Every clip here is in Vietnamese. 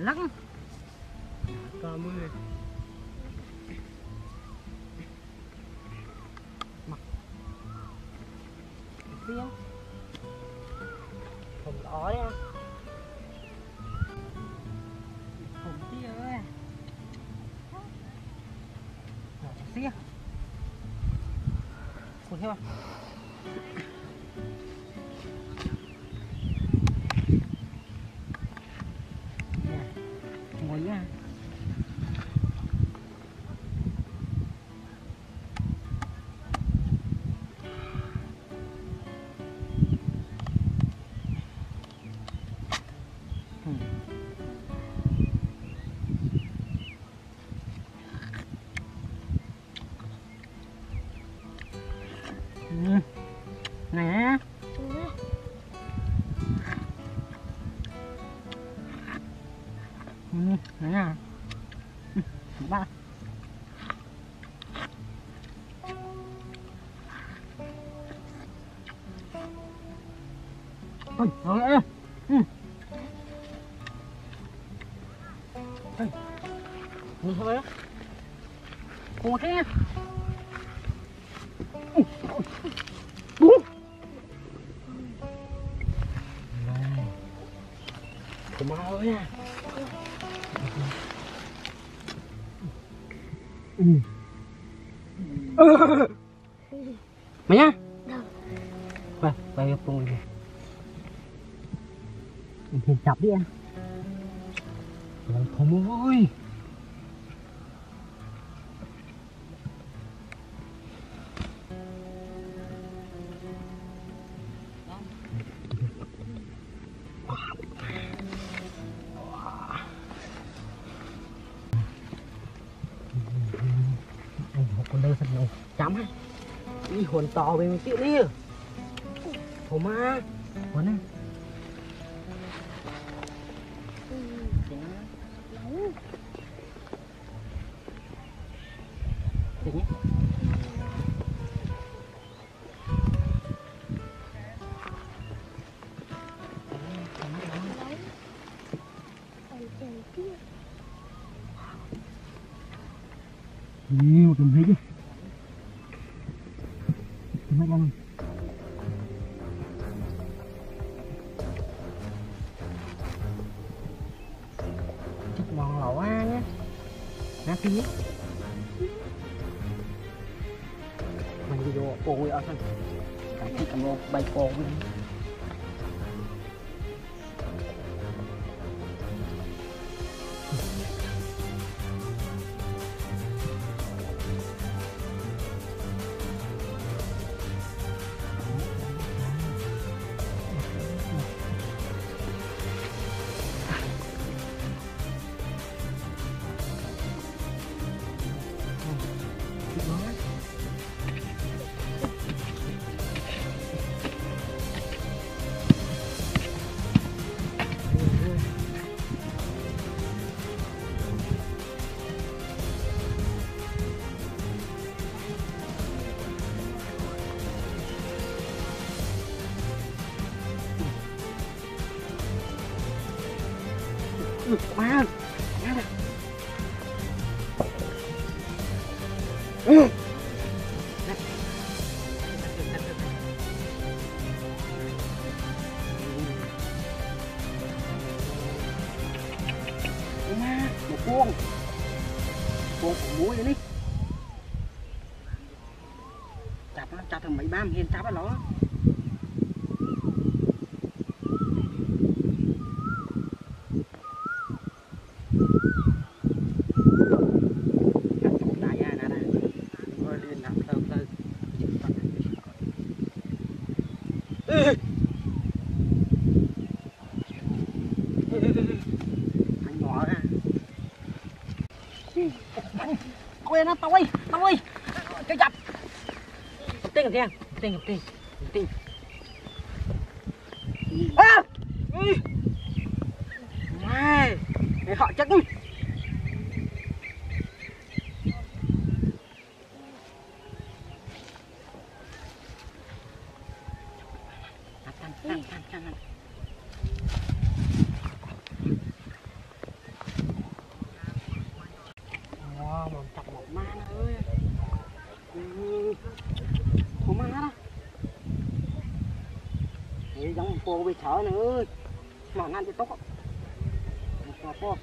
lắng cờ mưa mặt tiếng không đói nha không tiếc ơi xía còn theo ngồi nha nè nè ba ôi ơi nhìn thôi đó cùng thế nha bú cùng mau nha mày nhá về cùng thì chọc đi em không ơi con đây thật nhiều chấm á đi hồn to về mình tiện đi hồn ma hồn này được nhé nhiều tầm thấy đi mấy con chút mòn lẩu á nhé nát tí mình đi vô ôi ở sân cái gì cầm bay cô với quá một cuông muối đi chặt thằng mấy ba hiền chắp nó anh nhỏ ra quên nó tôi cái chặt tinh kìa tinh à này để họ chắc mà chọc một má ơi. Một má đó. Thì giống cô bị sợ nữa. Mà ăn cho tốt. Một cô.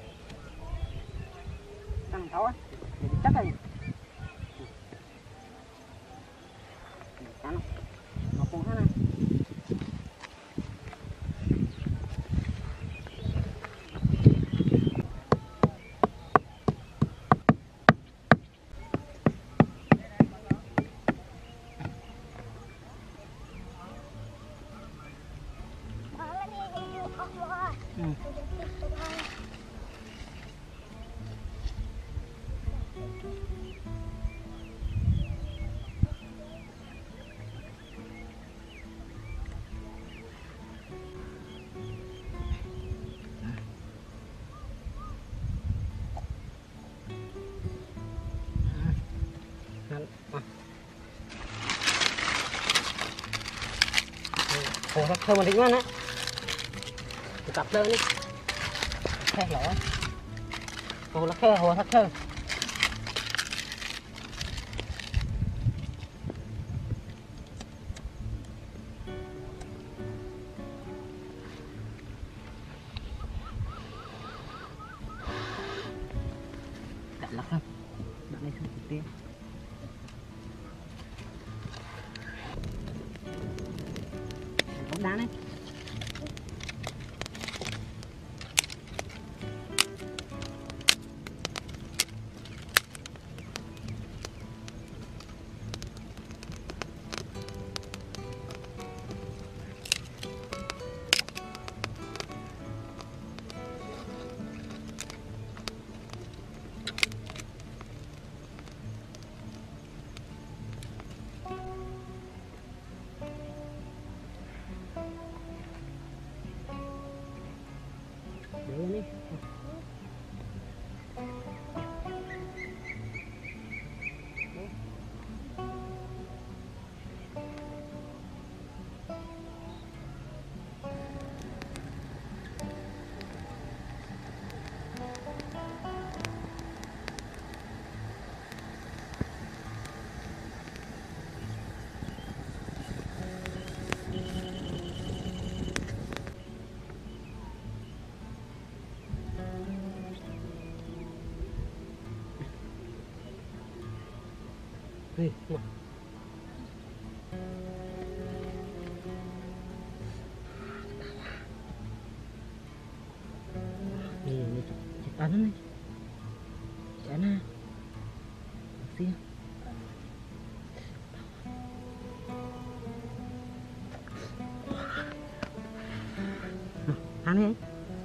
Ăn thấu á. Thì chắc rồi. Ăn. Một con hết này. Hồ thật thơ mà tính ngon á. Cặp đơn đi. Khe lỗ. Hồ là khe, hồ thật thơ. Cặp lắc không? Bạn đây không trực tiếp. Đá đấy. Đấy đi. Đi, mà. Nih, cepetan nih. Sana. Sini. Aneh.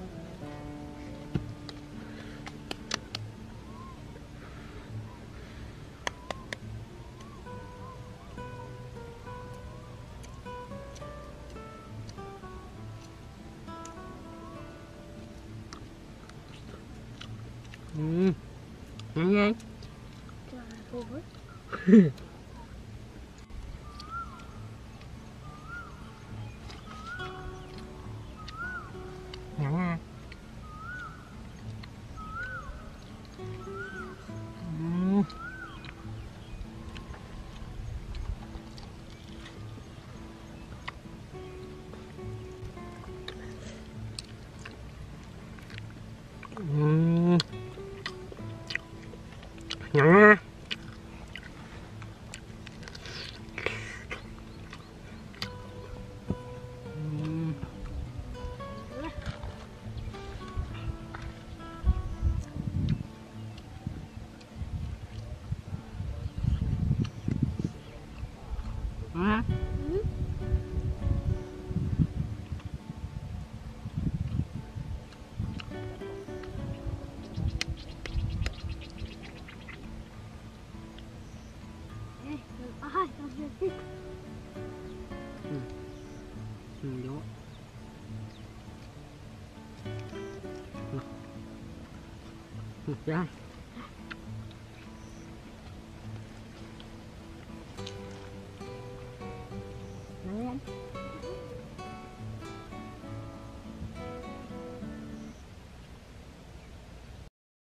Nhanh nhanh. Ngắn à. Ngắn à. Hả? Vô. Ra. Đấy.